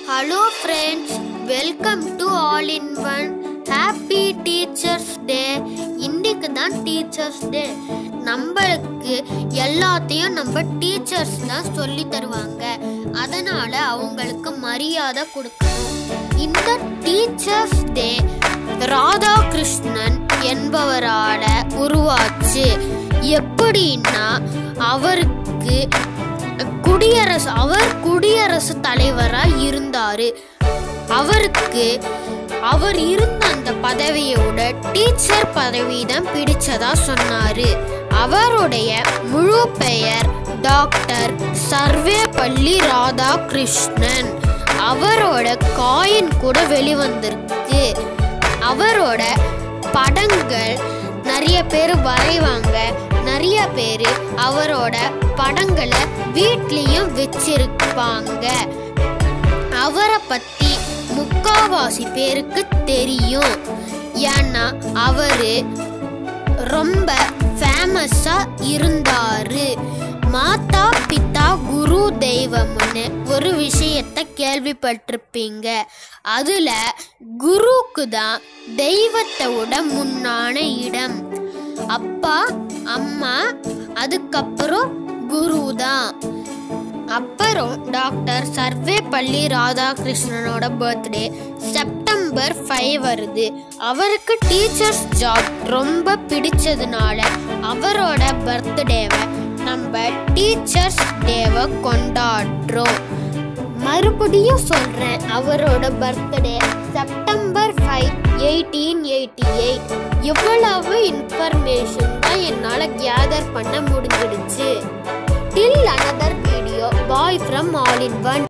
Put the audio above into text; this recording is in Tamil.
Hello friends, welcome to All in One. Happy Teachers Day. இன்னைக்கு தான் Teachers Day. நம்மளுக்கு எல்லாத்தையும் நம்ம டீச்சர்ஸ் தான் சொல்லி தருவாங்க. அதனால அவங்களுக்கு மரியாதை கொடுக்கணும். இந்த Teachers Day ராதாகிருஷ்ணன் என்பவரால உருவாச்சு. எப்படின்னா அவருக்கு குடியரசு தலைவராக இருந்தாரு. அவர் இருந்த அந்த பதவியோட டீச்சர் பதவி தான் பிடிச்சதா சொன்னாரு. அவருடைய முழு பெயர் டாக்டர் சர்வேப்பள்ளி ராதாகிருஷ்ணன். அவரோட காயின் கூட வெளிவந்திருக்கு. அவரோட படங்கள் நிறைய பேர் வரைவாங்க. நிறைய பேர் அவரோட படங்களை வீட்லேயும் வச்சிருப்பாங்க. அவரை பற்றி முக்காவாசி பேருக்கு தெரியும். ஏன்னா அவர் ரொம்ப ஃபேமஸாக இருந்தார். மாதா பிதா குரு தெய்வம்னு ஒரு விஷயத்தை கேள்விப்பட்டிருப்பீங்க. அதில் குருக்கு தான் தெய்வத்தோட முன்னான இடம். அப்பா அம்மா அதுக்கப்புறம் குரு தான். அப்புறம் டாக்டர் சர்வேப்பள்ளி ராதாகிருஷ்ணனோட பர்த்டே செப்டம்பர் 5 வருது. அவருக்கு டீச்சர்ஸ் ஜாப் ரொம்ப பிடிச்சதுனால அவரோட பர்த்டேவை நம்ம டீச்சர்ஸ் டேவை கொண்டாடுறோம். மறுபடியும் சொல்கிறேன், அவரோட பர்த்டே செப்டம்பர் 5, 1888. எவ்வளவு இன்ஃபர்மேஷன் தான் என்னால் கேதர் பண்ண முடிஞ்சிடுச்சு. Till another video, bye from All in One.